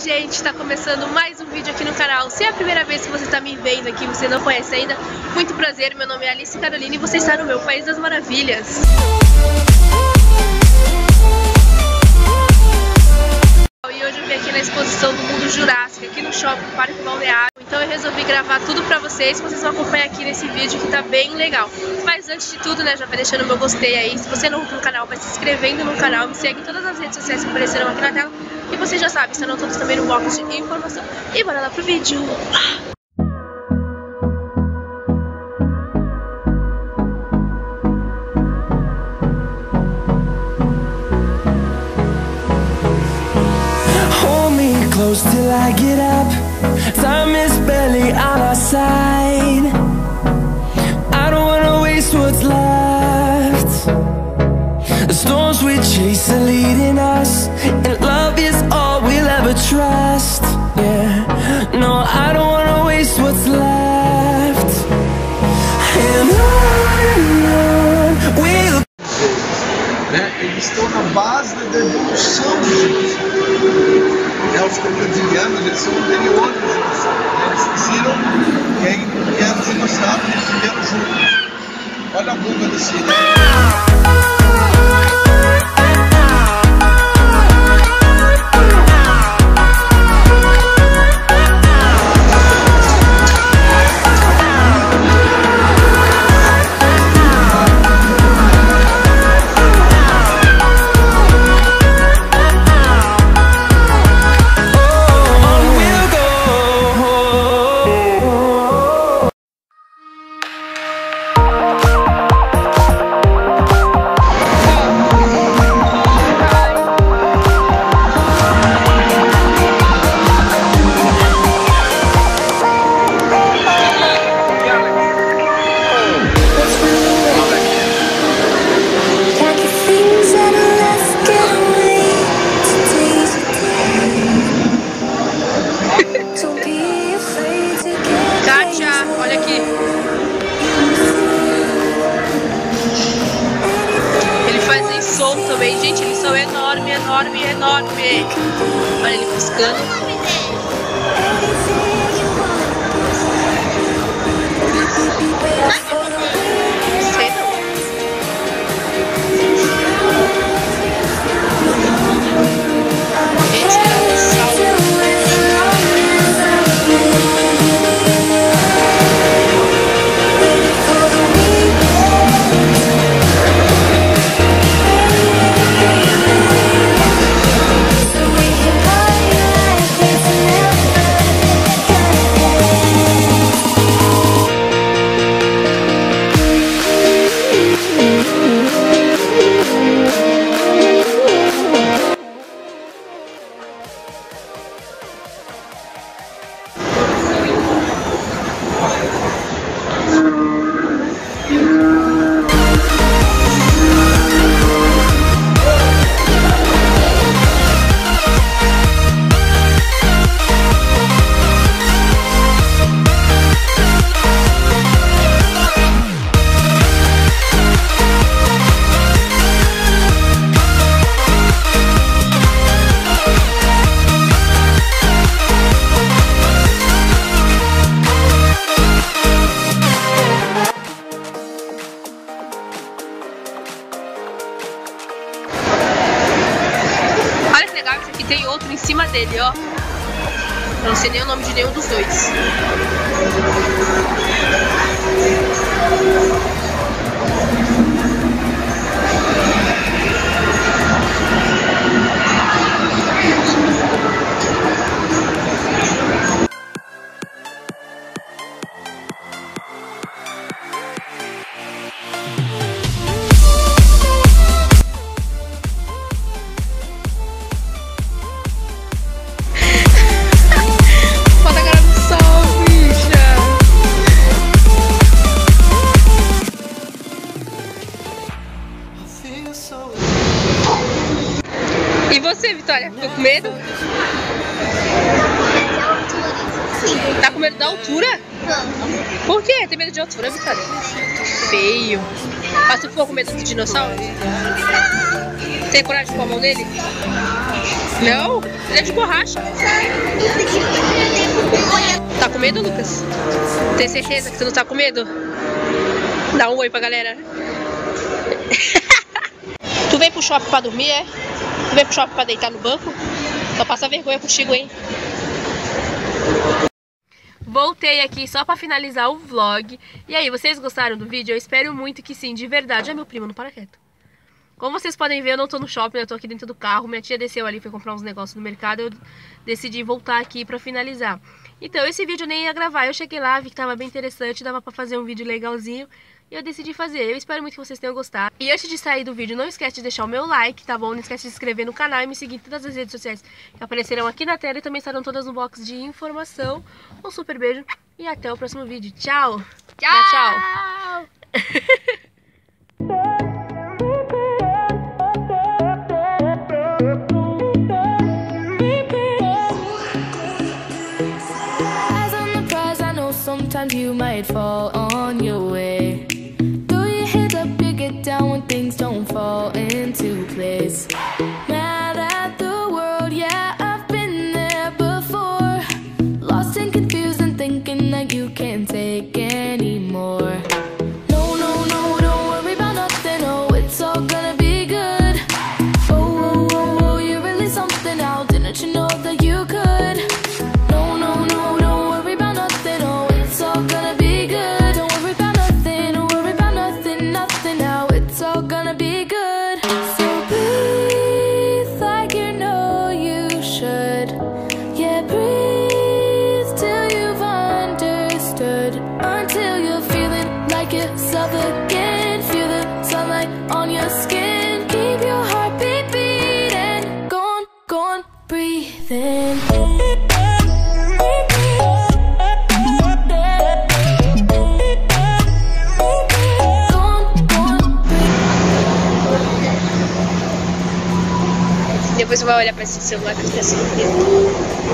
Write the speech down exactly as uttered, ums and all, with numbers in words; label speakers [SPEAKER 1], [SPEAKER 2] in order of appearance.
[SPEAKER 1] gente, tá começando mais um vídeo aqui no canal. Se é a primeira vez que você tá me vendo aqui, você não conhece ainda, muito prazer, meu nome é Alice Carolina e você está no meu País das Maravilhas. E hoje eu vim aqui na exposição do Mundo Jurássico, aqui no shopping Parque Balneário. Então eu resolvi gravar tudo pra vocês, que vocês vão acompanhar aqui nesse vídeo que tá bem legal. Mas antes de tudo, né, já vai deixando o meu gostei aí. Se você é novo no canal, vai se inscrevendo no canal, me segue em todas as redes sociais que apareceram aqui na tela. E você já sabe, estão todos também no box de informação. E bora lá pro vídeo!
[SPEAKER 2] Close till I get up. Time is barely on our side. I don't wanna waste what's left. The storms we chase are leading us, and love is all we'll ever trust. Yeah, no, I don't wanna waste what's left. And on and on we'll...
[SPEAKER 3] Né? Eles estão na base da evolução, gente. É, os crocodilianos, eles são anteriores, eles existiram e aí vieram os dinossauros e vieram juntos. Olha a boca desse.
[SPEAKER 1] Olha aqui. Eles fazem som também, gente. Eles são enorme, enorme, enorme. Olha ele piscando. Sei não. Gente, aqui tem outro em cima dele, ó. Eu não sei nem o nome de nenhum dos dois. E você, Vitória, ficou com medo? Tá com medo da altura? Por quê? Tem medo de altura, Vitória? Feio. Mas tu ficou com medo do dinossauro? Tem coragem de pôr a mão nele? Não? Ele é de borracha. Tá com medo, Lucas? Tem certeza que você não tá com medo? Dá um oi pra galera. Tu vem pro shopping pra dormir, é? Tu vem pro shopping pra deitar no banco? Só passa vergonha contigo, hein? Voltei aqui só pra finalizar o vlog. E aí, vocês gostaram do vídeo? Eu espero muito que sim, de verdade. Ai, meu primo, não para quieto. Como vocês podem ver, eu não tô no shopping, eu tô aqui dentro do carro. Minha tia desceu ali, foi comprar uns negócios no mercado. Eu decidi voltar aqui pra finalizar. Então, esse vídeo eu nem ia gravar. Eu cheguei lá, vi que tava bem interessante, dava pra fazer um vídeo legalzinho. E eu decidi fazer. Eu espero muito que vocês tenham gostado. E antes de sair do vídeo, não esquece de deixar o meu like, tá bom? Não esquece de se inscrever no canal e me seguir em todas as redes sociais que aparecerão aqui na tela e também estarão todas no box de informação. Um super beijo e até o próximo vídeo. Tchau! Tchau! Tchau!
[SPEAKER 2] Sometimes you might fall on your way. Throw your head up, you get down when things don't fall into place. Mad at the world, yeah, I've been there before. Lost and confused and thinking that you can't take anymore. No, no, no, don't worry about nothing, oh, it's all gonna be good. Oh, oh, oh, oh, you're really something now, didn't you know that you could? No, no, no, don't worry about nothing, oh, it's all gonna be good. Don't worry about nothing, don't worry about nothing, nothing now. It's all gonna be good. So breathe like you know you should. Yeah, breathe till you've understood. Until you're feeling like yourself again. Feel the sunlight on your skin. Keep your heartbeat beating. Go on, go on, breathe in.
[SPEAKER 1] Depois eu vou olhar pra esse celular que eu esqueci.